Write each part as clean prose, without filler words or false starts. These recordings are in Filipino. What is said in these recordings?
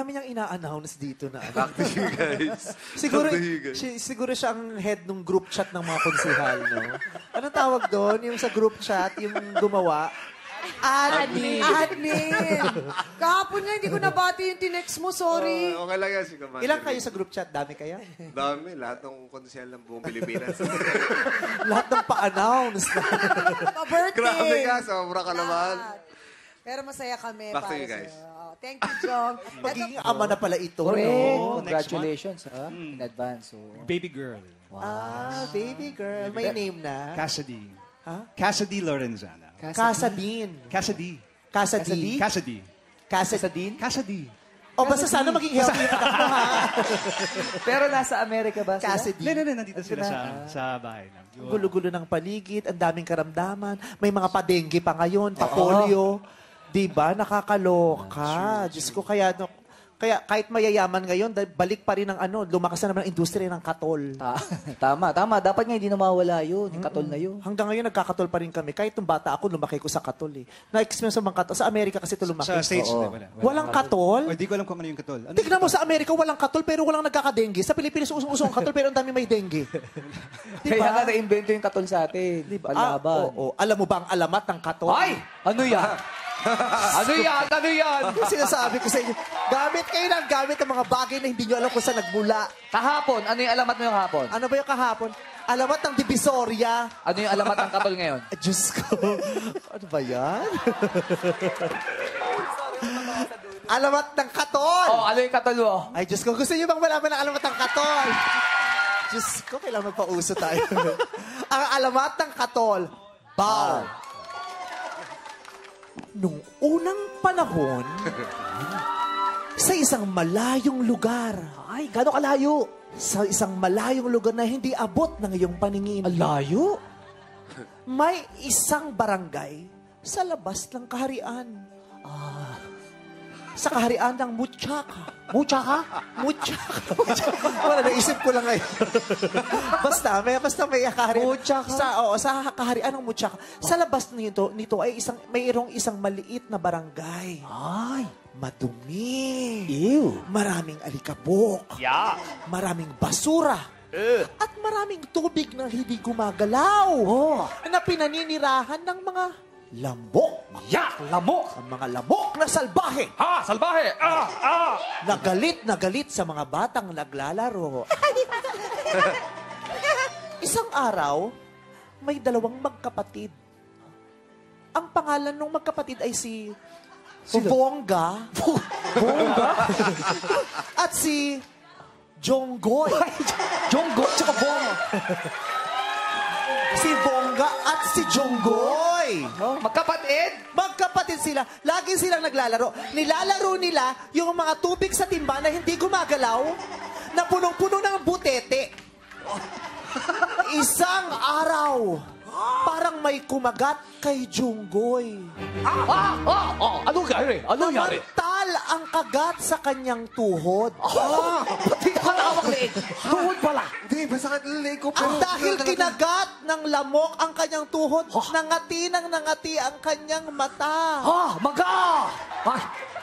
dami niyang ina-announce dito na. Back to you guys. Siguro siya ang head ng group chat ng mga konsehal, no? Anong tawag doon? Yung sa group chat, yung gumawa? Admin. Kahapon nga, hindi ko nabati yung tinext mo. Sorry. Okay lang yan, si Commander. Ilan kayo sa group chat? Dami kaya? Dami. Lahat ng konsehal ng buong Pilipinas. Lahat ng pa-announce. Pa-birthday. Grabe ka. Sobra ka naman. Pero masaya kami. Back to you guys. Thank you, Jong. Magiging ama na pala ito. Correct. No? Congratulations, in advance. So. Baby girl. Wow. Baby girl. May name na. Cassidy. Ha? Cassidy Lorenzana. Casadine. Cassidy. Cassidy. Cassidy. Casadine? Cassidy. O basta sana maging healthy yung anak mo, ha? Pero nasa Amerika ba sila? Cassidy. Hindi, nandito sila sa bahay. Ang gulo-gulo ng paligid, ang daming karamdaman. May mga pa-dengue pa ngayon, pa-polio. Diba? Nakakaloka. Diyos ko, kaya kahit mayayaman ngayon, balik pa rin ang lumakas na naman ang industriya ng katol. Tama. Dapat nga hindi na mawala yun. Yung katol na yun. Hanggang ngayon, nagkakatol pa rin kami. Kahit nung bata ako, lumaki ko sa katol eh. Na-experience sa mga katol. Sa Amerika kasi ito lumaki. Sa States, wala. Walang katol? Hindi ko alam kung ano yung katol. Tignan mo sa Amerika, walang katol pero walang nagkakadengue. Sa Pilipinas, usong-usong katol pero ang dami may dengue. Diba? Kaya nga na-invento yung katol sa atin. Diba? Panlaban. Oo. Alam mo ba ang alamat ng katol? Ay! Ano yan? Ano yan? Sinasabi ko sa inyo, gamit kayo ng gamit ang mga bagay na hindi nyo alam kung saan nagmula. Kahapon, ano yung alamat mo yung kahapon? Ano ba yung kahapon? Alamat ng Divisoria. Ano yung alamat ng katol ngayon? Diyos ko. Ano ba yan? Alamat ng katol. Oh, ano yung katol mo? Ay, Diyos ko. Gusto niyo bang malaman ang alamat ng katol? Diyos ko, kailangan magpauso tayo. Ang alamat ng katol, bow. Nung unang panahon, sa isang malayong lugar. Ay, gano'ng kalayo? Sa isang malayong lugar na hindi abot ng iyong paningin. Layo? May isang barangay sa labas ng kaharian. Sa kaharian ng Muchaka. Mucha ka? Muchaka. Wala, naisip ko lang ngayon. basta may kaharian. Muchaka? Sa kaharian ng Muchaka. Sa labas nito ay mayroong isang maliit na barangay. Ay. Madumi. Ew. Maraming alikabok. Yeah. Maraming basura. At maraming tubig na hindi gumagalaw. Na pinaninirahan ng mga lamok. Lamok. Ang mga lamok na salbahe. Salbahe. Na galit sa mga batang naglalaro. Isang araw, may dalawang magkapatid. Ang pangalan ng magkapatid ay si Bongga. At si Jonggoy. Jonggoy tsaka Bong. Si Bongga at si Jonggoy. Magkapatid? Magkapatid sila. Lagi silang naglalaro. Nilalaro nila yung mga tubig sa timba na hindi gumagalaw, na punong-puno ng butete. Isang araw, parang may kumagat kay Junggoy. Ano yari? Namantal ang kagat sa kanyang tuhod. Pati ka nakawak liig. Tuhod pala. Hindi, masakit ang leg ko. At dahil kinagat ng lamok ang kanyang tuhod, nangati ang kanyang mata. Maga! Ay,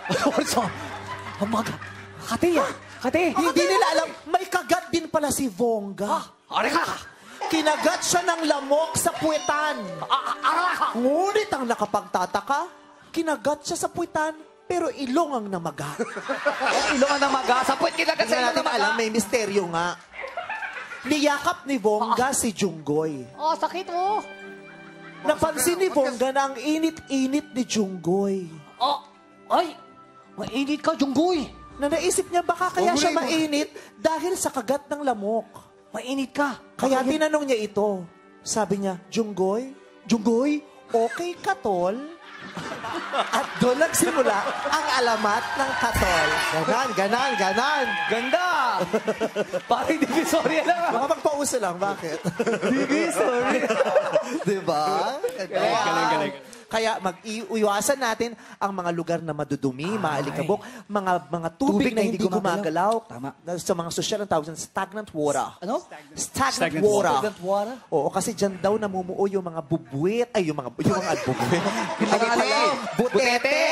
maga. Kati. Hindi nila alam, may kagat din pala si Vongga. Kinagat siya ng lamok sa puwetan. Ngunit ang nakapagtataka, kinagat siya sa puwetan, pero ilong ang namaga. Ilong ang namaga. Sa puwet kinagat sa ilong Hindi natin namaga. alam, may misteryo nga. Niyakap ni Vongga si Junggoy. Sakit oh. Napansin ni Vongga na ang init-init ni Junggoy. Ay, mainit ka, Junggoy. Na naisip niya baka kaya siya mainit dahil sa kagat ng lamok. Mainit ka. Kaya tinanong niya ito. Sabi niya, Junggoy, okay katol? At doon nagsimula ang alamat ng katol. Ganan. Ganda. Parang Divisoria lang. Baka magpauso lang, bakit? Divisoria. Diba? Galing. Kaya mag-iwasan natin ang mga lugar na madudumi, maalikabok, mga tubig na hindi gumagalaw. Tama. Sa mga sosyal ang tawag dyan, stagnant water. Ano? Stagnant water. Stagnant water? Oo, kasi dyan daw namumuo yung mga bubuwit. Ay, yung mga bubuwit. Butete.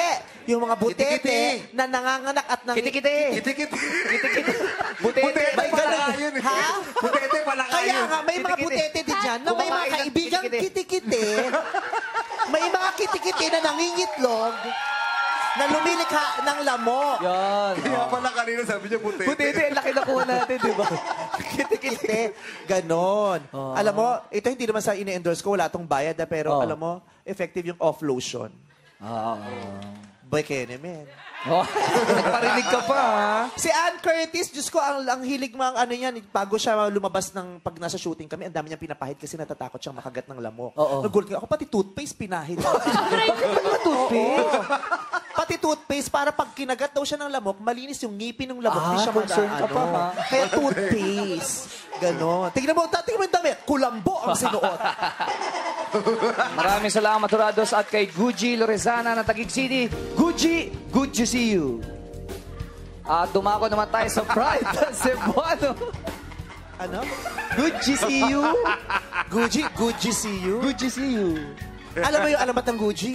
Yung mga butete Kiti-kiti. na nanganganak at nang... Kiti-kiti. Kiti-kiti. Butete. May ganun. yun eh. Ha? Butete pala Kaya yun. nga, may mga Kiti-kiti. butete din dyan na may mga Kumakain ng kaibigang kiti-kiti. kiti-kiti. May mga kiti-kiti na nangingitlog na lumilikha ng lamok. Yan. Kaya pala kanina sabi niya butete. Butete, ang laki na kuha natin, di ba? Kiti-kiti. Ganon. Alam mo, ito hindi naman sa ini-endorse ko, wala tong bayad, pero alam mo, effective yung off-lotion. Boy, kene, man. Nagparinig ka pa, ha? Si Ann Curtis, Diyos ko, ang hilig mga ano yan, bago siya lumabas ng pag nasa shooting kami, ang dami niyang pinapahid kasi natatakot siyang makagat ng lamok. Oo. Nag-gulat ako, pati toothpaste pinahid. Toothpaste? Pati toothpaste, para pag kinagat daw siya ng lamok, malinis yung ngipin ng lamok. Hindi siya concern ka pa, ha? Kaya toothpaste. Ganon. Tingnan mo yung damit. Kulambo ang sinuot. Maraming salamat, Turados, at kay Gucci Lorezana ng Taguig City. Gucci, good to see you. At dumako naman tayo sa Pride Cebuano. Ano? Good to see you. Gucci, see you. Good to see you. Alam mo yung alamat ng Gucci?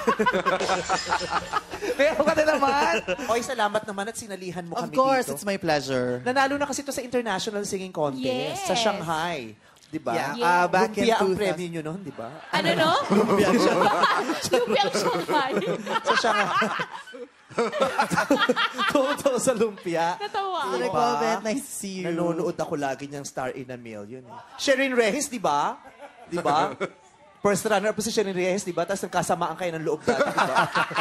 Pero ka na naman. Oy, salamat naman at sinalihan mo Of kami course, dito. it's my pleasure. Nanalo na kasi ito sa International Singing Contest Yes. sa Shanghai. Di ba? Yeah, Back back in ang 2000. premyo nyo noon, di ba? Ano, no? Lumpiang Shanghai. Sa Shanghai. Totoo sa lumpia. Natawa. Like, well, Ben, nice to see you. Nanonood ako lagi niyang Star in a Million. Sherin Reyes, di ba? Di ba? First runner po si Sherin Reyes, di ba? Tapos nagkasamaan kayo ng loob dati, di ba?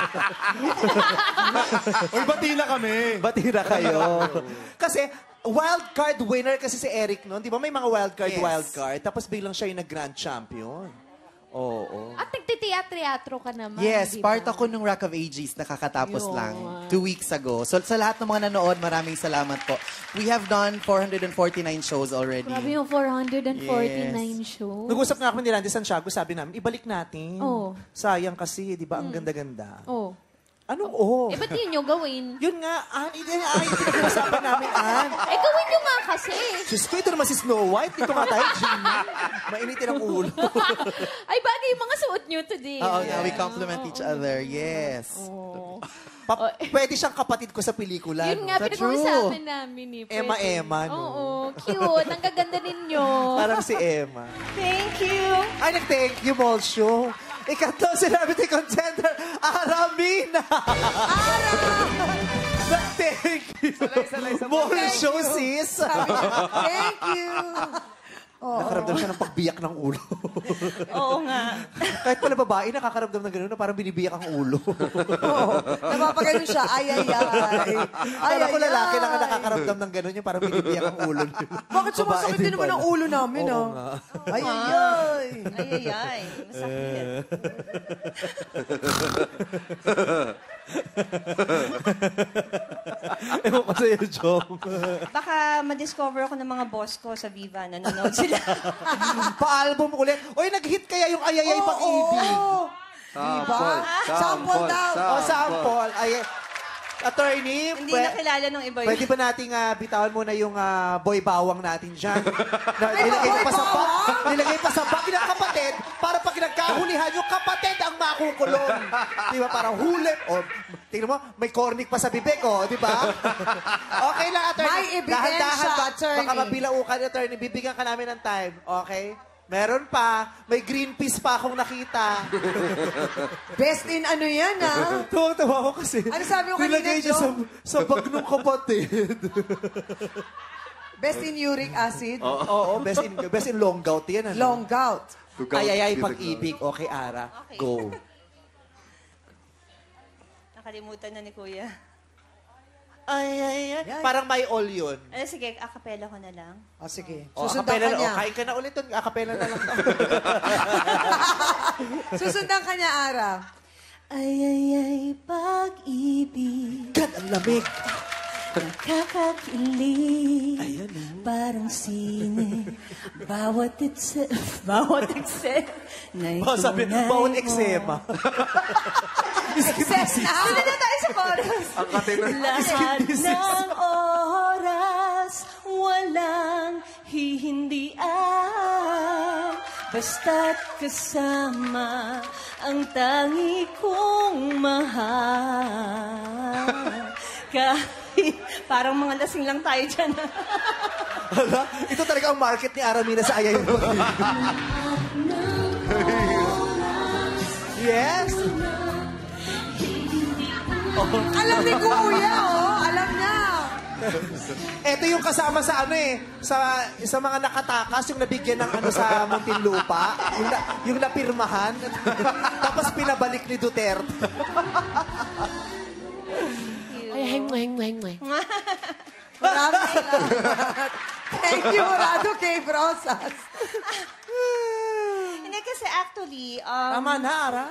Uy, batila kami. Batira kayo. Kasi, wild card winner kasi si Eric noon. Di ba may mga wild card? Tapos biglang siya yung nag-grand champion. Oo. At nagtiteatro ka naman. Yes, di ba? part ako nung Rock of Ages, nakakatapos Yun. lang 2 weeks ago. So sa lahat ng mga nanood, maraming salamat po. We have done 449 shows already. Grabe yung 449 shows. Nag-usap nga kami ni Randy Santiago, sabi namin, ibalik natin. Oo. Sayang kasi, di ba, ang ganda-ganda. Oh. Anong oo? Eh, ba't yun nyo gawin? Yun nga, pinag-usapan namin, Ann. Eh, gawin nyo nga kasi. Diyos ko, ito naman si Snow White. Dito nga tayo, Jimmy. Mainitin ang ulo. Ay, bagay yung mga suot nyo today. Oo, yeah, we compliment each other. Yes. Oh. Pwede siyang kapatid ko sa pelikula. Yun no? nga, That's pinag-uusapan namin eh. Pwede. Emma, no? Oo, cute. Ang gaganda ninyo. Parang si Emma. Thank you. Ay, nag-thank you, Molsyo. Ikaw celebrity contender, Aramina! Nag-thank you. Molsyo, sis. Thank you. Nakaramdam siya ng pagbiyak ng ulo. Oo nga. Kahit pala babae, nakakaramdam ng gano'n na parang binibiyak ang ulo. Napapagano siya. Ay, ay, ay. Ay, Kala ko ay, lalaki lang ang ay. nakakaramdam ng gano'n yung parang binibiyak ang ulo. Bakit sumasakit din naman ang ulo namin, Oo ah? nga. Ay, ay, ay. Ay, ay, ay. Masakit. Ewan ko sa'yo, Jom. Baka ma-discover ako ng mga boss ko sa Viva. Nanonood sila. Pa-album ulit. Oy, nag-hit kaya yung Ayayay Pag-ibig. Sample daw. O, sample. Ay, attorney, Hindi nakilala ng iba yun. pwede ba nating bitawan muna yung boy bawang natin dyan? Nilagay boy pa sa bag. bawang? Nilagay pa sa bag ng kapatid para pag nagkahulihan, yung kapatid ang makukulong. Di ba? Parang huli. O, tingnan mo, may cornic pa sa bibig, o. Di ba? Okay lang, attorney. May ebidensya, Dahan-dahan ba? attorney. Baka mapilaukan, attorney. Bibigyan ka namin ng time. Okay? Meron pa. May green peas pa akong nakita. Best in ano yan, ah? Tuwa-tuwa ko kasi. Ano sabi mo kanina, Nilagay niya Joe? sa bag ng kapatid. Best in uric acid. Oo, best in long gout yan. Ano? Long gout. Ay, pag-ibig. Okay, Ara. Okay. Go. Nakalimutan na ni Kuya. Ay. Parang may all yun. Sige, akapela ko na lang. O, sige. O, Susundan akapela ka niya. na. Kain ka na ulit dun. Akapela na lang. Susundan ka niya, Ara. Ay, pag-ibig. God, ang lamig. Nakakakilig. Parang sine. Bawat eksena. Sabi, bawal eksema. Sino na tayo sa chorus? Ang katina. Lahat ng oras, walang hihindian. Basta't kasama ang tangi kong mahal. Kahit parang mga lasing lang tayo dyan. Hala, ito talaga ang market ni Aramina sa Ayay mo. Yes! Alam ni Kuya, oh. Alam niya. Ito yung kasama sa sa mga nakatakas, yung nabigyan ng sa Muntinlupa, yung napirmahan, tapos pinabalik ni Duterte. Maraming salamat. Thank you, Rado K. Brosas. Hindi kasi actually, Tama na, Ara.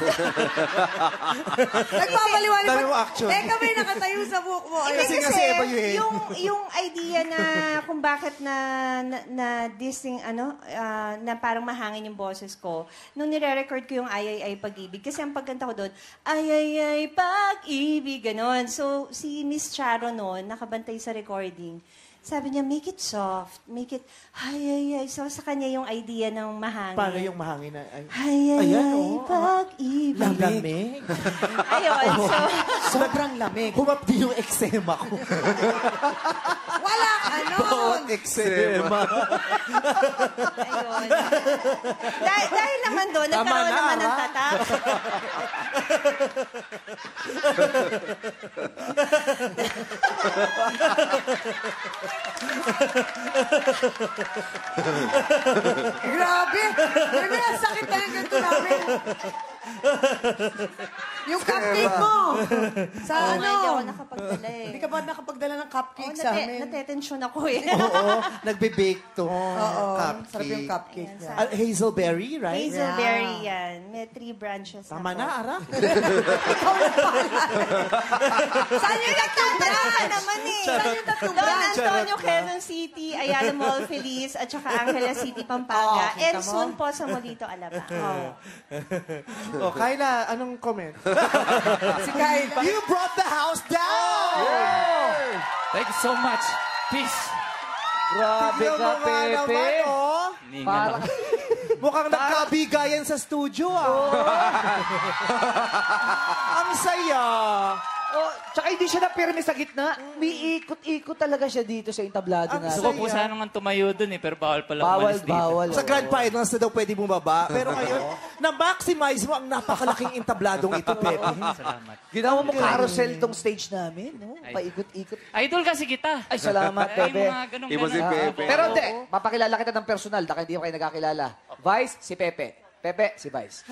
Nagpapaliwanag Dami mo action. Teka, may nakatayo sa buhok mo. Hindi Kasi nga si Eva Yuen. yung idea na kung bakit na dissing, na parang mahangin yung boses ko, nung nire-record ko yung Ay, Ay, Pag-ibig, kasi ang pagkanta ko doon, Ay, Ay, Ay, Pag-ibig, ganon. So, si Miss Charo noon, nakabantay sa recording, sabi niya, make it soft, make it, ay, ay, ay. So, sa kanya yung idea ng mahangin. Paano yung mahangin na... Ay, ay, Ayan, ay, oh. Pag-ibig. Lamig. Ayun, so, Sobrang lamig. Humapdi yung eksema ko. Wala ka nun. Bawat eksema. ayun. Dahil naman doon, Tama nagkaroon na, naman ng ha? tatak. Grabe. Grabe, ang sakit na yung ganito namin. Yung cupcake mo. Sa Hindi ako ano? nakapagdala eh. Hindi ka ba nakapagdala ng cupcake sa amin? Natetensyon ako eh. Oo, nagbe-bake to. Oo, Cupcake. sarap yung cupcake niya. Hazelberry, right? Hazelberry yan. May 3 branches Tama po. na, Ara. Saan yung Nagtatala tatubra? ka naman eh. Saan yung tatubra? Don Antonio, Quezon City, Ayala Mall, Feliz, at saka Angeles City, Pampanga. Oh, kita And mo? soon po sa Molito, Alabang. Oh, Kyla, anong comment? Si Kyla. You brought the house down! Thank you so much. Peace. Grabe Tignan ka, mo nga naman, Pepe. oh. Parang, Mukhang nagkabigayan sa studio, Ang saya. oh, tsaka hindi siya napirmi sa gitna. May ikot-ikot talaga siya dito sa entablado Ang natin. Gusto ko po sana nga tumayo dun eh, pero bawal pala Bawal, umalis dito. bawal. Sa Grand Finals na daw pwede bumaba. Pero ngayon, na-maximize mo ang napakalaking entabladong ito, Pepe. Salamat. Ginawa mo carousel tong stage namin. No? Paikot-ikot. Idol kasi kita. Ay, salamat, Ay, Pepe. mga ganun Iba si Pepe. Pero hindi, papakilala kita ng personal dahil hindi ko kayo nagkakilala. Vice, si Pepe. Pepe, si Vice.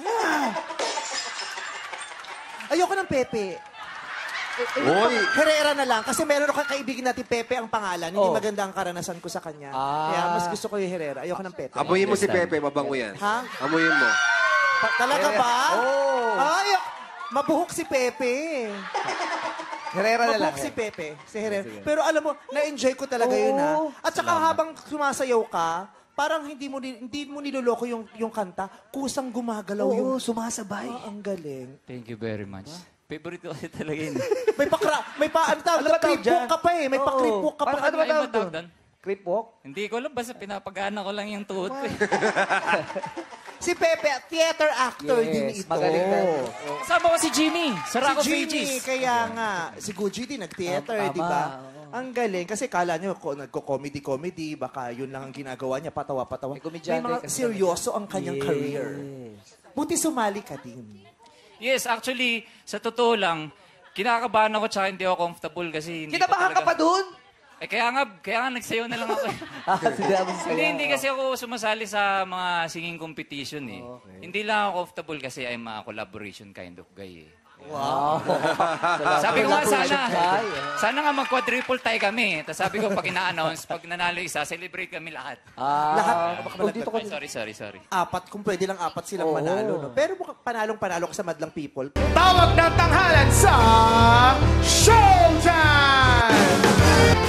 Ayoko ng Pepe. Uy! Herrera na lang. Kasi meron ako kaibigan natin Pepe ang pangalan. Hindi Oh. maganda ang karanasan ko sa kanya. Ah. Kaya mas gusto ko yung Herrera. Ayoko ng Pepe. Amuyin mo si Pepe, mabango yan. Ha? Amuyin mo. Talaga ba? Oh. Ay, mabuhok si Pepe. Herrera na lang. Mabuhok si Pepe. Si Herrera. Pero alam mo, na-enjoy ko talaga yun, ha? At saka habang sumasayaw ka, parang hindi mo niloloko yung kanta. Kusang gumagalaw yung... sumasabay. Ang galing. Thank you very much. Favorite ko kasi talaga yun. Ano tawag dyan? creep walk ka pa eh. May pa-creep walk ka pa. Ano ba Ay, tawag matawag doon? doon? Creep walk? Hindi ko alam, basta pinapagana ko lang yung tuhod ko eh. Si Pepe, theater actor din ito. magaling ka. Kasama ko si Jimmy, sa Rock of Si Jimmy, Ages. kaya nga. Si Gucci din, nag-theater, Tama, di ba? oo. Ang galing. Kasi kala nyo, nagko-comedy, baka yun lang ang ginagawa niya, patawa-patawa. May komedyante mga kasi seryoso ang kanyang Yes. career. Buti sumali ka din. Yes, actually, sa totoo lang, kinakabahan ako tsaka hindi ako comfortable kasi hindi Kinabahan ka pa doon? Eh kaya nga nagsayaw na lang ako. Hindi kasi ako sumasali sa mga singing competition eh. Hindi lang ako comfortable kasi I'm a collaboration kind of guy eh. Wow. Sabi ko nga sana nga mag-quadruple tie kami. Tapos sabi ko pag ina-announce, pag nanalo isa, celebrate kami lahat. Lahat, Dito ko. Ay, sorry. apat, kung pwede lang apat silang manalo. No? Pero mukhang panalong-panalo ka sa madlang people. Tawag ng tanghalan sa Showtime!